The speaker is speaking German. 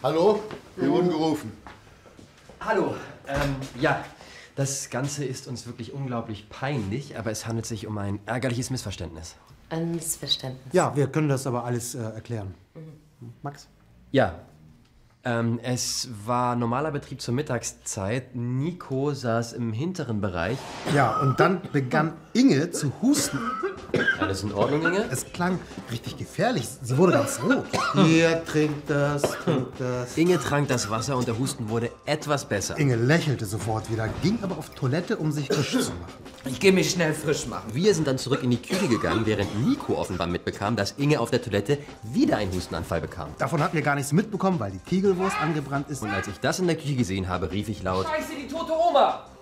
Hallo? Wir wurden gerufen. Hallo. Ja, das Ganze ist uns wirklich unglaublich peinlich, aber es handelt sich um ein ärgerliches Missverständnis. Ein Missverständnis. Ja, wir können das aber alles erklären. Max? Ja. Es war normaler Betrieb zur Mittagszeit. Nico saß im hinteren Bereich. Ja, und dann begann Inge zu husten. Alles in Ordnung, Inge? Es klang richtig gefährlich. Sie wurde ganz rot. Hier, trink das, trink das. Inge trank das Wasser und der Husten wurde etwas besser. Inge lächelte sofort wieder, ging aber auf Toilette, um sich frisch zu machen. Ich gehe mich schnell frisch machen. Wir sind dann zurück in die Küche gegangen, während Nico offenbar mitbekam, dass Inge auf der Toilette wieder einen Hustenanfall bekam. Davon hatten wir gar nichts mitbekommen, weil die Tigelwurst angebrannt ist. Und als ich das in der Küche gesehen habe, rief ich laut: Scheiße, die tote Oma!